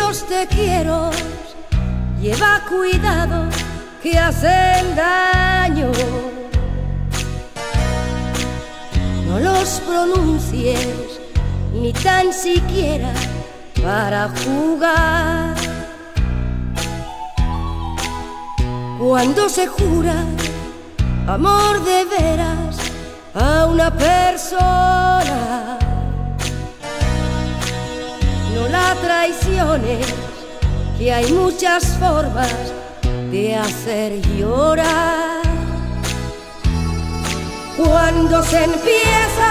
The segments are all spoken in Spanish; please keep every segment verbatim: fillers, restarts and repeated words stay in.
los te quiero, lleva cuidado que hacen daño. No los pronuncies ni tan siquiera para jugar. Cuando se jura amor de veras a una persona, no la traiciones, que hay muchas formas de hacer llorar. Cuando se empieza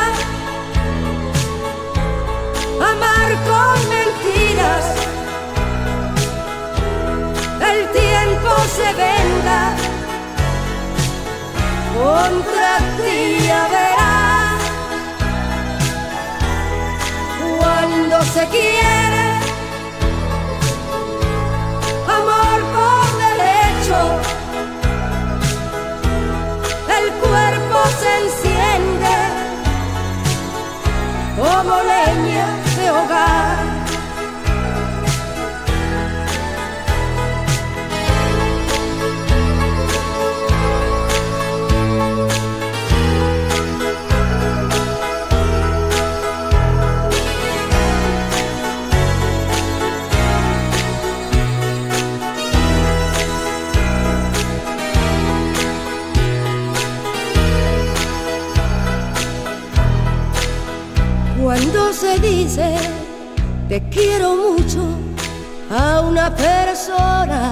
a amar con mentiras, el tiempo se venga contra ti, ya verás. Cuando se quiere amor por derecho, el cuerpo se enciende como leña de hogar. Cuando se dice te quiero mucho a una persona,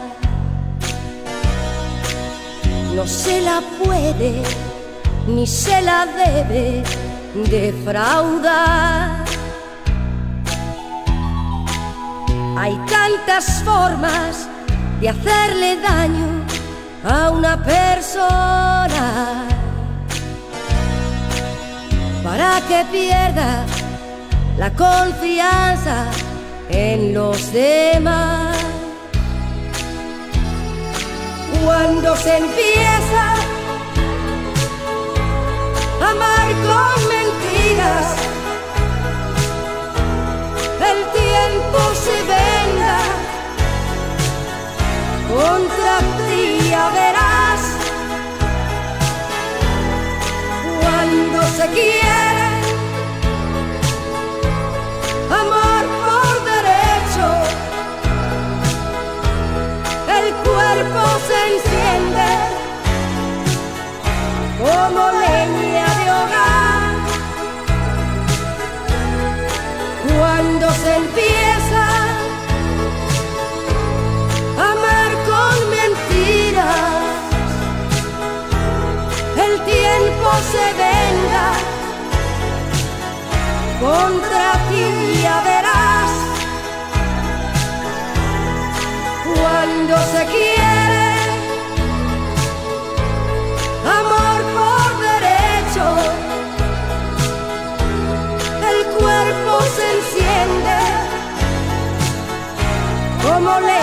no se la puede ni se la debe defraudar. Hay tantas formas de hacerle daño a una persona para que pierda la confianza en los demás. Cuando se empieza a amar con mentiras, el tiempo se venga contra ti, ya verás. Cuando se quiere amor por derecho, el cuerpo se enciende como leña de hogar. Cuando se empieza a amar con mentiras, el tiempo se venga contra ti, ya verás. Cuando se quiere amor por derecho, el cuerpo se enciende como le